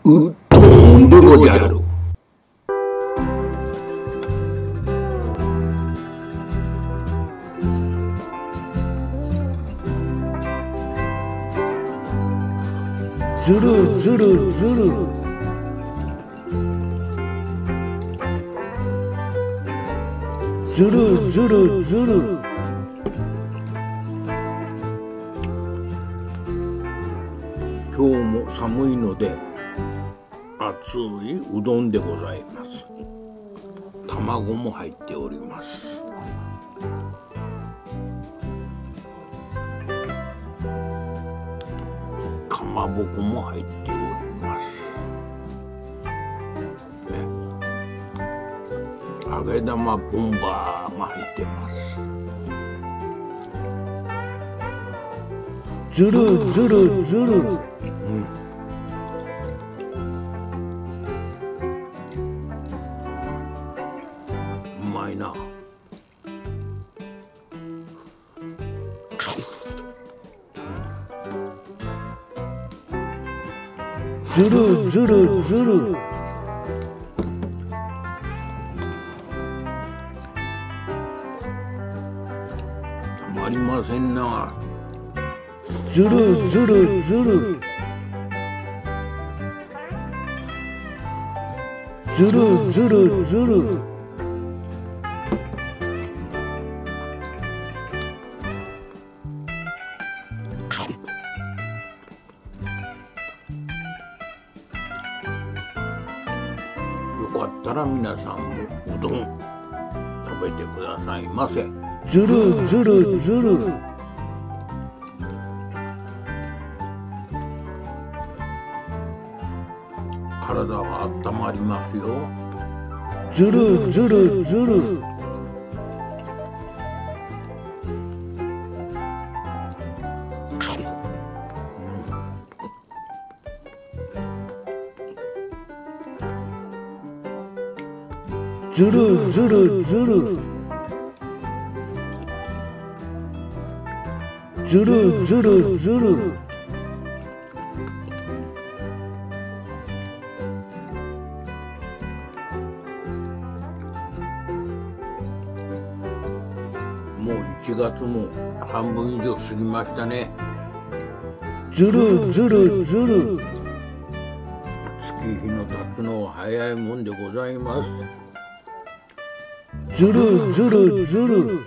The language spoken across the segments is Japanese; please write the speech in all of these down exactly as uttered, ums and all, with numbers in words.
うどんでごじゃる。 ずるずるずるずるずるずる今日も寒いので熱いうどんでございます。卵も入っております。かまぼこも入っております、ね、揚げ玉ボンバーも入ってます。 ずるずるずる、うん、 うまいな。 ずるずるずるたまりませんな。 ずるずるずるずるずるずるよかったら皆さんもうどん食べてくださいませ。 ずるずるずる体が温まりますよ。 ずるずるずるずるずるずるずるずるずるもういちがつも半分以上過ぎましたね。 ずるずるずる月日の経つのは早いもんでございます。 ずるずるずる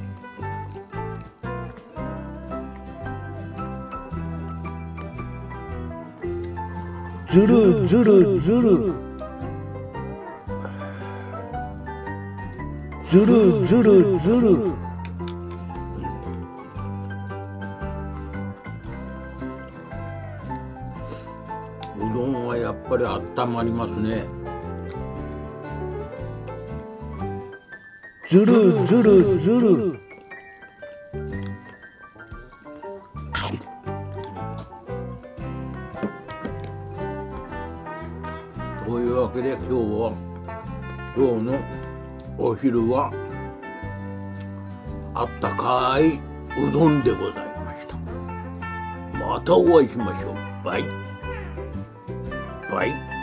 ずるずるずるずるずるずるうどんはやっぱりあったまりますね。 ずるずるずるというわけで今日は今日のお昼はあったかいうどんでございました。またお会いしましょう。バイバイ。